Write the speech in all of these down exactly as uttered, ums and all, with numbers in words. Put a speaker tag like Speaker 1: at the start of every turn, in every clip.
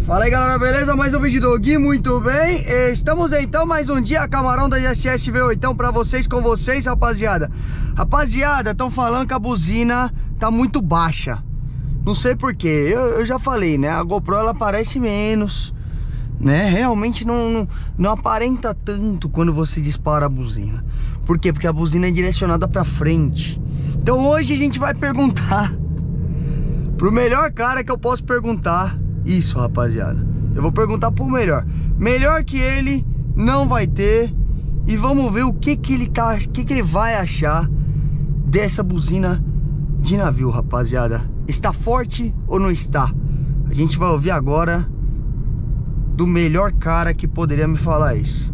Speaker 1: Fala aí galera, beleza? Mais um vídeo do Gui, muito bem. Estamos então mais um dia, Camarão da S S V oito pra vocês, com vocês, rapaziada. Rapaziada, estão falando que a buzina tá muito baixa. Não sei porquê, eu, eu já falei, né? A GoPro ela aparece menos, né? Realmente não, não, não aparenta tanto quando você dispara a buzina. Por quê? Porque a buzina é direcionada pra frente. Então hoje a gente vai perguntar pro melhor cara que eu posso perguntar isso, rapaziada. Eu vou perguntar pro melhor. Melhor que ele não vai ter. E vamos ver o que que ele tá, o que que ele vai achar dessa buzina de navio, rapaziada. Está forte ou não está? A gente vai ouvir agora do melhor cara que poderia me falar isso.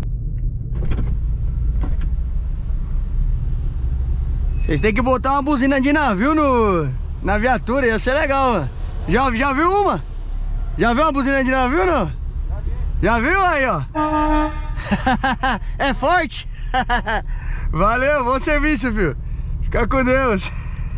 Speaker 1: Vocês têm que botar uma buzina de navio no, na viatura, ia ser legal, mano. Já, já viu uma? Já viu uma buzina de navio, não? Já viu? Já viu aí, ó? É forte? Valeu, bom serviço, filho. Fica com Deus.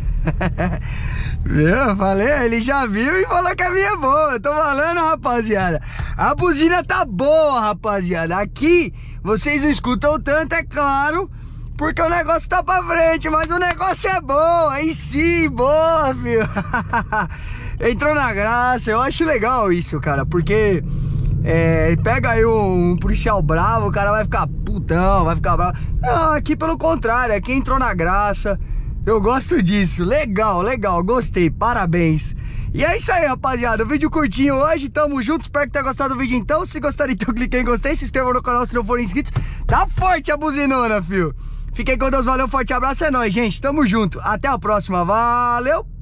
Speaker 1: Viu? Falei, ele já viu e falou que a minha é boa. Tô falando, rapaziada. A buzina tá boa, rapaziada. Aqui, vocês não escutam tanto, é claro, porque o negócio tá pra frente, mas o negócio é bom. Aí sim, boa, filho. Entrou na graça. Eu acho legal isso, cara, porque é, pega aí um, um policial bravo, o cara vai ficar putão, vai ficar bravo. Não, aqui pelo contrário, aqui entrou na graça. Eu gosto disso, legal, legal, gostei, parabéns. E é isso aí, rapaziada, o vídeo curtinho hoje, tamo junto, espero que tenha gostado do vídeo então. Se gostar, então clique em gostei, se inscreva no canal se não forem inscritos. Tá forte a buzinona, fio. Fiquem com Deus, valeu, forte abraço, é nóis, gente, tamo junto. Até a próxima, valeu!